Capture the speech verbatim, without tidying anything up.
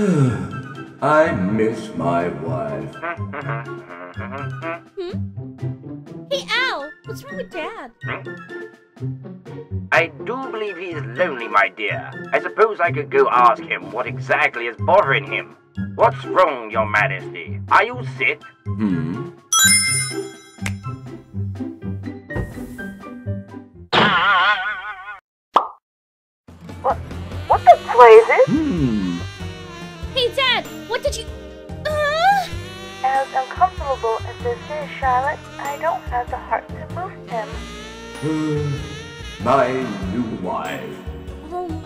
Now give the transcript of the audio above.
I miss my wife. Hmm? Hey, Al! What's wrong with Dad? I do believe he is lonely, my dear. I suppose I could go ask him what exactly is bothering him. What's wrong, your majesty? Are you sick? Hmm? What? What the blazes? Hmm. Hey, Dad! What did you... Uh... As uncomfortable as this is, Charlotte, I don't have the heart to move him. My new wife. Oh,